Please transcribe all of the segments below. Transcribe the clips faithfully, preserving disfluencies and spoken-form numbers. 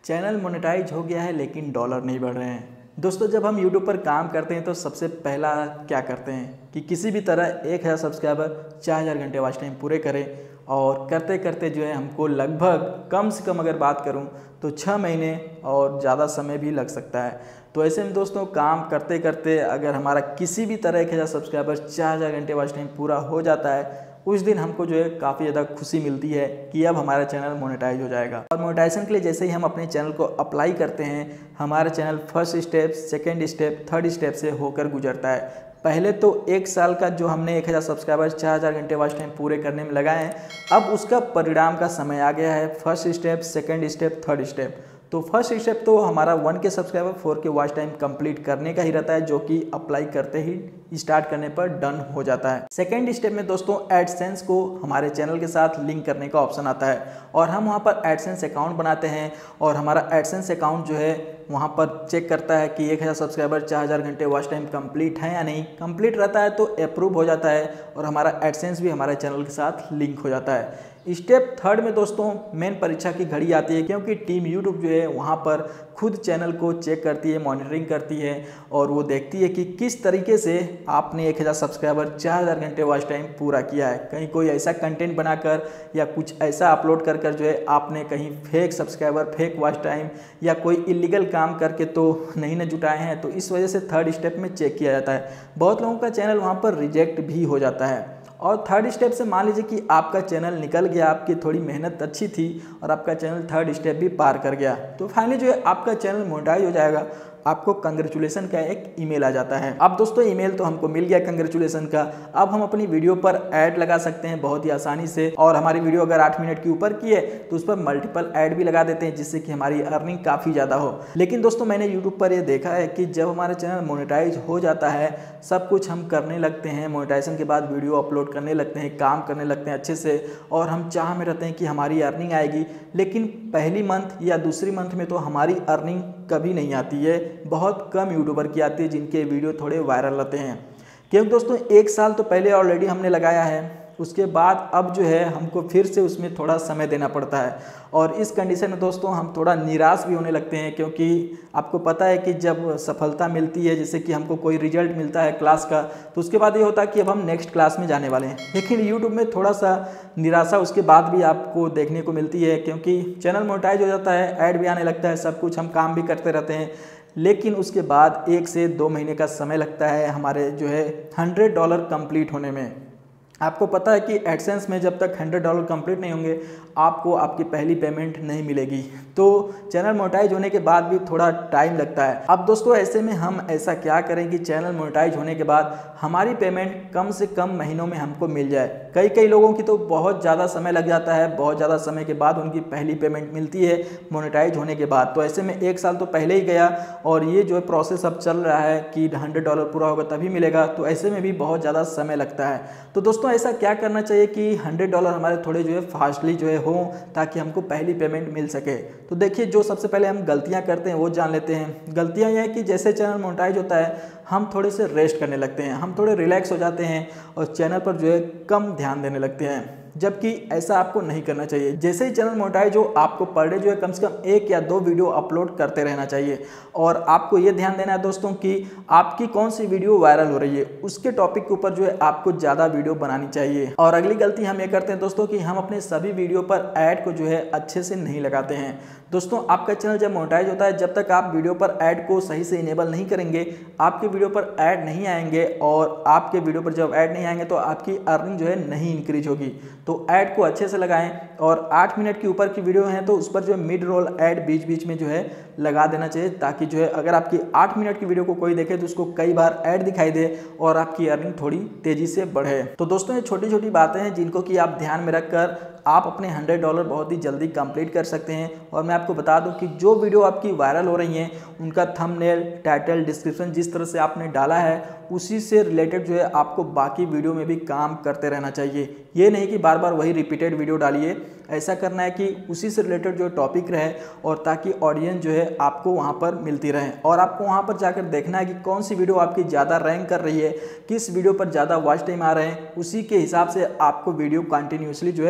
Channel monetise हो गया है लेकिन डॉलर नहीं बढ़ रहे हैं। दोस्तों, जब हम यूट्यूब पर काम करते हैं तो सबसे पहला क्या करते हैं कि किसी भी तरह एक हज़ार सब्सक्राइबर चार हज़ार घंटे वॉच टाइम पूरे करें। और करते करते जो है हमको लगभग कम से कम अगर बात करूं तो छः महीने और ज़्यादा समय भी लग सकता है। तो ऐसे में दोस्तों काम करते करते अगर हमारा किसी भी तरह एक हज़ार सब्सक्राइबर चार हज़ार घंटे वॉच टाइम पूरा हो जाता है, उस दिन हमको जो है काफ़ी ज़्यादा खुशी मिलती है कि अब हमारा चैनल मोनेटाइज हो जाएगा। और मोनेटाइजेशन के लिए जैसे ही हम अपने चैनल को अप्लाई करते हैं, हमारा channel first step, second step, third step से होकर गुजरता है। पहले तो एक साल का जो हमने एक हज़ार सब्सक्राइबर चार हज़ार घंटे वॉच टाइम पूरे करने में लगाए हैं, अब उसका परिणाम का समय आ गया है। First step, second step, third step. तो फर्स्ट स्टेप तो हमारा one K subscriber four K watch time complete करने का ही रहता है, जो कि अप्लाई करते ही स्टार्ट करने पर डन हो जाता है। सेकेंड स्टेप में दोस्तों एडसेंस को हमारे चैनल के साथ लिंक करने का ऑप्शन आता है और हम वहां पर एडसेंस अकाउंट बनाते हैं और हमारा एडसेंस अकाउंट जो है वहां पर चेक करता है कि एक हज़ार सब्सक्राइबर चार हज़ार घंटे वॉच टाइम कंप्लीट है या नहीं। कंप्लीट रहता है तो अप्रूव हो जाता है और हमारा एडसेंस भी हमारे चैनल के साथ लिंक हो जाता है। स्टेप थर्ड में दोस्तों मेन परीक्षा की घड़ी आती है, क्योंकि टीम यूट्यूब जो है वहाँ पर खुद चैनल को चेक करती है, मॉनिटरिंग करती है और वो देखती है कि किस तरीके से आपने एक हज़ार सब्सक्राइबर चार हज़ार घंटे वॉच टाइम पूरा किया है। कहीं कोई ऐसा कंटेंट बनाकर या कुछ ऐसा अपलोड कर कर जो है आपने कहीं fake subscriber, fake watch time या कोई इलीगल काम करके तो नहीं न जुटाए हैं। तो इस वजह से थर्ड स्टेप में चेक किया जाता है। बहुत लोगों का चैनल वहाँ पर रिजेक्ट भी हो जाता है। और थर्ड स्टेप से मान लीजिए कि आपका चैनल निकल गया, आपकी थोड़ी मेहनत अच्छी थी और आपका चैनल थर्ड स्टेप भी पार कर गया, तो फाइनली जो है आपका चैनल मोनेटाइज हो जाएगा। आपको कंग्रेचुलेसन का एक ईमेल आ जाता है। अब दोस्तों ईमेल तो हमको मिल गया कंग्रेचुलेसन का। अब हम अपनी वीडियो पर ऐड लगा सकते हैं बहुत ही आसानी से। और हमारी वीडियो अगर आठ मिनट की ऊपर की है तो उस पर मल्टीपल ऐड भी लगा देते हैं, जिससे कि हमारी अर्निंग काफ़ी ज़्यादा हो। लेकिन दोस्तों मैंने यूट्यूब पर यह देखा है कि जब हमारा चैनल मोनेटाइज हो जाता है, सब कुछ हम करने लगते हैं, मोनेटाइजेशन के बाद वीडियो अपलोड करने लगते हैं, काम करने लगते हैं अच्छे से और हम चाह में रहते हैं कि हमारी अर्निंग आएगी, लेकिन पहली मंथ या दूसरी मंथ में तो हमारी अर्निंग कभी नहीं आती है। बहुत कम यूट्यूबर की आती है जिनके वीडियो थोड़े वायरल रहते हैं, क्योंकि दोस्तों एक साल तो पहले ऑलरेडी हमने लगाया है, उसके बाद अब जो है हमको फिर से उसमें थोड़ा समय देना पड़ता है। और इस कंडीशन में दोस्तों हम थोड़ा निराश भी होने लगते हैं, क्योंकि आपको पता है कि जब सफलता मिलती है, जैसे कि हमको कोई रिजल्ट मिलता है क्लास का, तो उसके बाद ये होता है कि अब हम नेक्स्ट क्लास में जाने वाले हैं। लेकिन यूट्यूब में थोड़ा सा निराशा उसके बाद भी आपको देखने को मिलती है, क्योंकि चैनल मोनेटाइज हो जाता है, ऐड भी आने लगता है, सब कुछ हम काम भी करते रहते हैं, लेकिन उसके बाद एक से दो महीने का समय लगता है हमारे जो है हंड्रेड डॉलर कंप्लीट होने में। आपको पता है कि एडसेंस में जब तक हंड्रेड डॉलर कंप्लीट नहीं होंगे आपको आपकी पहली पेमेंट नहीं मिलेगी। तो चैनल मोनेटाइज होने के बाद भी थोड़ा टाइम लगता है। अब दोस्तों ऐसे में हम ऐसा क्या करें कि चैनल मोनेटाइज होने के बाद हमारी पेमेंट कम से कम महीनों में हमको मिल जाए। कई कई लोगों की तो बहुत ज़्यादा समय लग जाता है, बहुत ज़्यादा समय के बाद उनकी पहली पेमेंट मिलती है मोनेटाइज होने के बाद। तो ऐसे में एक साल तो पहले ही गया और ये जो है प्रोसेस अब चल रहा है कि हंड्रेड डॉलर पूरा होगा तभी मिलेगा, तो ऐसे में भी बहुत ज़्यादा समय लगता है। तो दोस्तों ऐसा क्या करना चाहिए कि हंड्रेड डॉलर हमारे थोड़े जो है फास्टली जो है हो, ताकि हमको पहली पेमेंट मिल सके। तो देखिए, जो सबसे पहले हम गलतियां करते हैं वो जान लेते हैं। गलतियां यह है कि जैसे चैनल मोनेटाइज होता है हम थोड़े से रेस्ट करने लगते हैं, हम थोड़े रिलैक्स हो जाते हैं और चैनल पर जो है कम ध्यान देने लगते हैं, जबकि ऐसा आपको नहीं करना चाहिए। जैसे ही चैनल मोनेटाइज हो आपको पर डे जो है कम से कम एक या दो वीडियो अपलोड करते रहना चाहिए। और आपको ये ध्यान देना है दोस्तों कि आपकी कौन सी वीडियो वायरल हो रही है, उसके टॉपिक के ऊपर जो है आपको ज़्यादा वीडियो बनानी चाहिए। और अगली गलती हम ये करते हैं दोस्तों कि हम अपने सभी वीडियो पर ऐड को जो है अच्छे से नहीं लगाते हैं। दोस्तों आपका चैनल जब मोनेटाइज होता है, जब तक आप वीडियो पर ऐड को सही से इनेबल नहीं करेंगे आपके वीडियो पर ऐड नहीं आएंगे, और आपके वीडियो पर जब ऐड नहीं आएंगे तो आपकी अर्निंग जो है नहीं इंक्रीज होगी। तो ऐड को अच्छे से लगाएं और आठ मिनट के ऊपर की वीडियो है तो उस पर जो है मिड रोल ऐड बीच बीच में जो है लगा देना चाहिए, ताकि जो है अगर आपकी आठ मिनट की वीडियो को कोई देखे तो उसको कई बार ऐड दिखाई दे और आपकी अर्निंग थोड़ी तेजी से बढ़े। तो दोस्तों ये छोटी छोटी बातें हैं जिनको कि आप ध्यान में रखकर आप अपने हंड्रेड डॉलर बहुत ही जल्दी कंप्लीट कर सकते हैं। और मैं आपको बता दूं कि जो वीडियो आपकी वायरल हो रही हैं उनका थंबनेल, टाइटल, डिस्क्रिप्शन जिस तरह से आपने डाला है उसी से रिलेटेड जो है आपको बाकी वीडियो में भी काम करते रहना चाहिए। ये नहीं कि बार बार वही रिपीटेड वीडियो डालिए, ऐसा करना है कि उसी से रिलेटेड जो टॉपिक रहे और ताकि ऑडियंस जो है आपको वहाँ पर मिलती रहे। और आपको वहाँ पर जाकर देखना है कि कौन सी वीडियो आपकी ज़्यादा रैंक कर रही है, किस वीडियो पर ज़्यादा वॉच टाइम आ रहे हैं, उसी के हिसाब से आपको वीडियो कंटिन्यूसली जो है अपलोड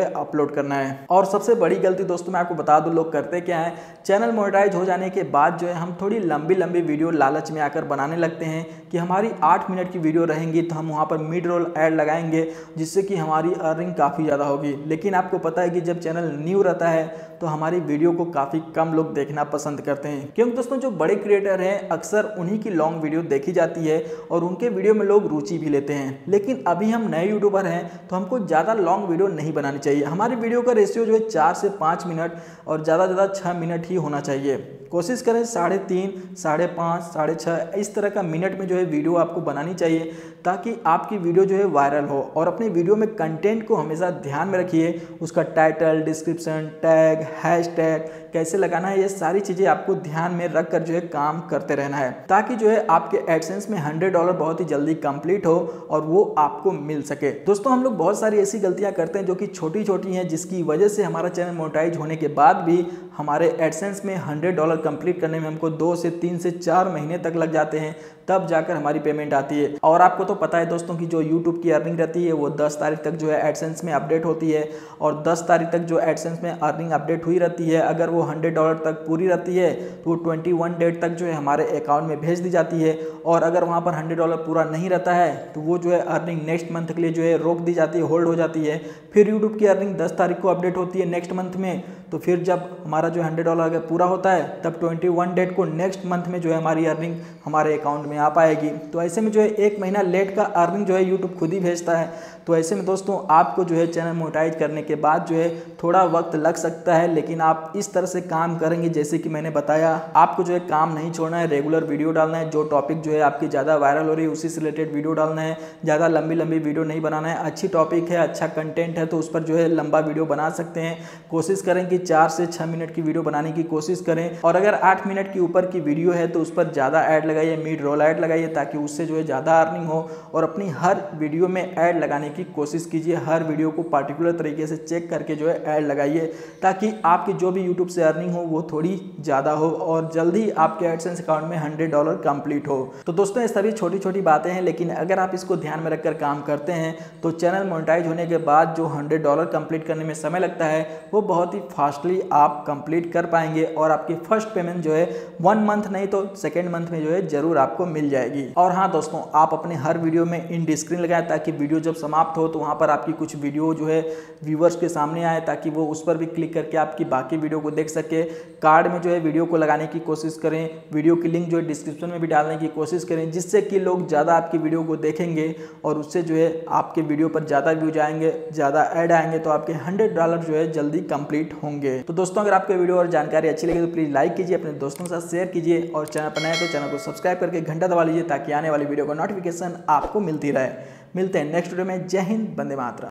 अपलोड करना है। और सबसे बड़ी गलती दोस्तों मैं आपको बता दूं, लोग करते क्या है, चैनल मोनेटाइज हो जाने के बाद जो है हम थोड़ी लंबी लंबी वीडियो लालच में आकर बनाने लगते हैं कि हमारी आठ मिनट की वीडियो रहेंगी तो हम वहाँ पर मिड रोल ऐड लगाएंगे जिससे कि हमारी अर्निंग काफ़ी ज़्यादा होगी। लेकिन आपको पता है कि जब चैनल न्यू रहता है तो हमारी वीडियो को काफ़ी कम लोग देखना पसंद करते हैं, क्योंकि दोस्तों जो बड़े क्रिएटर हैं अक्सर उन्हीं की लॉन्ग वीडियो देखी जाती है और उनके वीडियो में लोग रुचि भी लेते हैं। लेकिन अभी हम नए यूट्यूबर हैं तो हमको ज़्यादा लॉन्ग वीडियो नहीं बनानी चाहिए। हमारी वीडियो का रेशियो जो है चार से पाँच मिनट और ज़्यादा ज़्यादा छः मिनट ही होना चाहिए। कोशिश करें साढ़े तीन साढ़े पाँच साढ़े छः इस तरह का मिनट में जो है वीडियो आपको बनानी चाहिए, ताकि आपकी वीडियो जो है वायरल हो। और अपने वीडियो में कंटेंट को हमेशा ध्यान में रखिए, उसका टाइटल, डिस्क्रिप्शन, टैग, हैशटैग कैसे लगाना है, ये सारी चीज़ें आपको ध्यान में रख कर जो है काम करते रहना है, ताकि जो है आपके एडसेंस में हंड्रेड डॉलर बहुत ही जल्दी कंप्लीट हो और वो आपको मिल सके। दोस्तों हम लोग बहुत सारी ऐसी गलतियां करते हैं जो कि छोटी छोटी हैं, जिसकी वजह से हमारा चैनल मोनेटाइज होने के बाद भी हमारे एडसेंस में हंड्रेड डॉलर कंप्लीट करने में हमको दो से तीन से चार महीने तक लग जाते हैं, तब जाकर हमारी पेमेंट आती है। और आपको तो पता है दोस्तों कि जो यूट्यूब की अर्निंग रहती है वो दस तारीख तक जो है एडसेंस में अपडेट होती है, और दस तारीख तक जो एडसेंस में अर्निंग अपडेट हुई रहती है, अगर वो हंड्रेड डॉलर तक पूरी रहती है तो वो ट्वेंटी वन डेट तक जो है हमारे अकाउंट में भेज दी जाती है। और अगर वहाँ पर हंड्रेड डॉलर पूरा नहीं रहता है तो वो जो है अर्निंग नेक्स्ट मंथ के लिए जो है रोक दी जाती है, होल्ड हो जाती है। फिर यूट्यूब की अर्निंग दस तारीख को अपडेट होती है नेक्स्ट मंथ में, तो फिर जब हमारा जो हंड्रेड डॉलर अगर पूरा होता है तब ट्वेंटी वन डेट को नेक्स्ट मंथ में जो है हमारी अर्निंग हमारे अकाउंट में आ पाएगी। तो ऐसे में जो है एक महीना लेट का अर्निंग जो है यूट्यूब खुद ही भेजता है। तो ऐसे में दोस्तों आपको जो है चैनल मोनेटाइज करने के बाद जो है थोड़ा वक्त लग सकता है, लेकिन आप इस तरह से काम करेंगे जैसे कि मैंने बताया, आपको जो है काम नहीं छोड़ना है, रेगुलर वीडियो डालना है। जो टॉपिक जो है आपकी ज़्यादा वायरल हो रही है उसी से रिलेटेड वीडियो डालना है, ज़्यादा लंबी लंबी वीडियो नहीं बनाना है। अच्छी टॉपिक है, अच्छा कंटेंट है तो उस पर जो है लंबा वीडियो बना सकते हैं। कोशिश करें कि चार से छः मिनट की वीडियो बनाने की कोशिश करें, और अगर आठ मिनट के ऊपर की वीडियो है तो उस पर ज़्यादा ऐड लगाइए, मिड रोल ऐड लगाइए, ताकि उससे जो है ज़्यादा अर्निंग हो। और अपनी हर वीडियो में ऐड लगाने की कोशिश कीजिए, हर वीडियो को पार्टिकुलर तरीके से चेक करके जो है ऐड लगाइए, ताकि आपकी जो भी यूट्यूब से अर्निंग हो वो थोड़ी ज़्यादा हो और जल्दी आपके एडसेंस अकाउंट में हंड्रेड डॉलर कंप्लीट हो। तो दोस्तों ये सभी छोटी छोटी बातें हैं, लेकिन अगर आप इसको ध्यान में रखकर काम करते हैं तो चैनल मोनेटाइज होने के बाद जो हंड्रेड डॉलर कंप्लीट करने में समय लगता है वो बहुत ही फास्टली आप कंप्लीट कर पाएंगे, और आपकी फर्स्ट पेमेंट जो है वन मंथ नहीं तो सेकेंड मंथ में जो है जरूर आपको मिल जाएगी। और हाँ दोस्तों, आप अपने हर वीडियो में इंड स्क्रीन लगाएं, ताकि वीडियो जब समाप्त हो तो वहाँ पर आपकी कुछ वीडियो जो है व्यूवर्स के सामने आए, ताकि वो उस पर भी क्लिक करके आपकी बाकी वीडियो को देख सके। कार्ड में जो है वीडियो को लगाने की कोशिश करें, वीडियो की लिंक जो है डिस्क्रिप्शन में भी डालने की कोशिश करें, जिससे कि लोग ज़्यादा आपकी वीडियो को देखेंगे और उससे जो है आपके वीडियो पर ज़्यादा व्यूज आएंगे, ज़्यादा ऐड आएंगे, तो आपके हंड्रेड डॉलर जो है जल्दी कंप्लीट होंगे। तो दोस्तों अगर आपको वीडियो और जानकारी अच्छी लगे तो प्लीज़ लाइक कीजिए, अपने दोस्तों के साथ शेयर कीजिए, और चैनल पर नए तो चैनल को सब्सक्राइब करके घंटा दबा लीजिए, ताकि आने वाली वीडियो का नोटिफिकेशन आपको मिलती रहे। मिलते हैं नेक्स्ट वीडियो में। जय हिंद, वंदे मातरम।